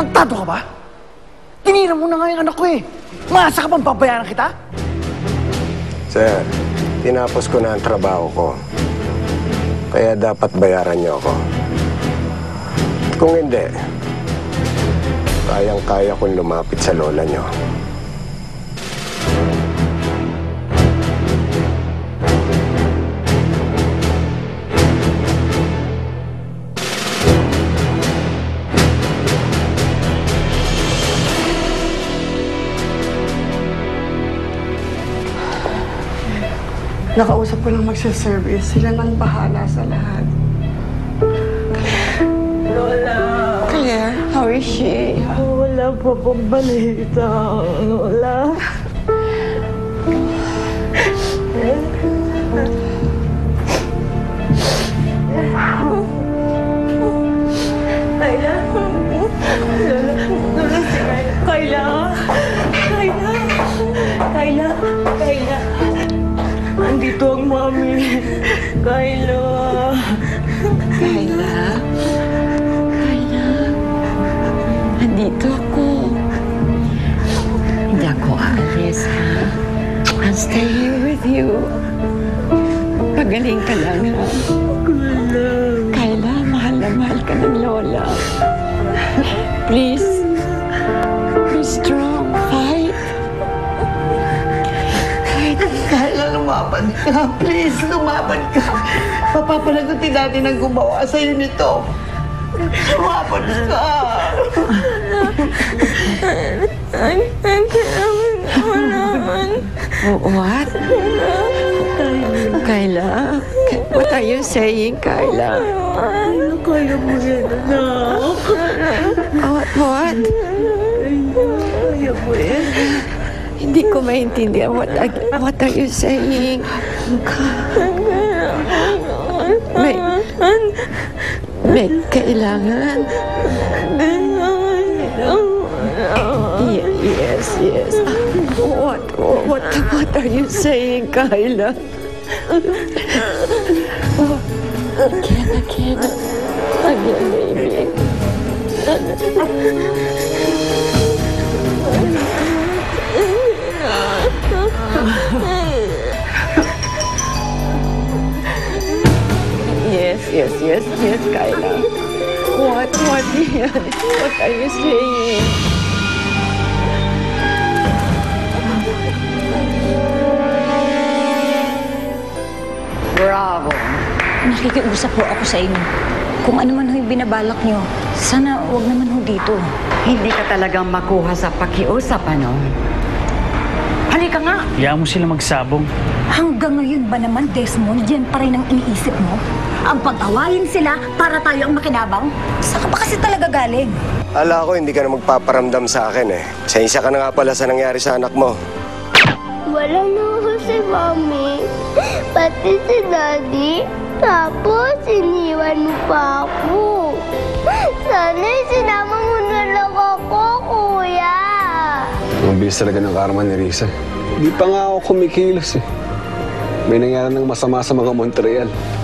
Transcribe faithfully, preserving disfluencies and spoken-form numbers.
Tarantado ka ba? Tinira mo na nga yung anak ko eh. Maasa ka bang babayaran kita? Sir, tinapos ko na ang trabaho ko. Kaya dapat bayaran niyo ako. Kung hindi, kayang-kaya kong lumapit sa lola niyo. Nakausap ko lang magsa-service. Sila nang bahala sa lahat. Lola! Claire, how is she? Wala pa pong balita, Lola. Kayla? Lola, Lola, si Kayla. Kayla? Kayla? Kayla? Andito ang mami. Kayla. Kayla? Kayla? Andito ako. Hindi ako aalis, ha? I'll stay here with you. Pagaling ka lang, ha? Kayla. Kayla, mahal na mahal ka ng Lola. Please. Be strong. Fight. Kayla, lumaban ka. Please, lumaban ka. Papapanagutin natin ang gumawa sa'yo nito. Lumaban ka. What? Kayla? What are you saying, Kayla? Ano kaya mo yan, anak? What? What? Kaya mo yan? Hindi ko maintindihan. What, what are you saying? May, may kailangan. Ye- Yes, yes. What, what, what are you saying, Kayla? Oh, again, again. Again, baby. Yes, yes, yes, yes, Kayla. What, what, what are you saying? Bravo. Nakikiusap po ako sa inyo. Kung ano man ho yung binabalak nyo, sana wag naman ho dito. Hindi ka talagang makuha sa pakiusap, ano? Halika nga! Hayaan mo sila magsabong. Hanggang ngayon ba naman, Desmond, yan pa rin ang iniisip mo? Ang pag-awayin sila para tayo ang makinabang? Saan ka pa kasi talaga galing? Ala ko, hindi ka na magpaparamdam sa akin eh. Sensya ka na nga pala sa nangyari sa anak mo. Wala na ako si Mami, pati si Daddy. Tapos, iniwan mo pa ako. Sana sinama mo na lang ako, Kuya. Ang bilis talaga ng karma ni Risa. Hindi pa nga ako kumikilos eh. May nangyari ng masama sa mga Montreal.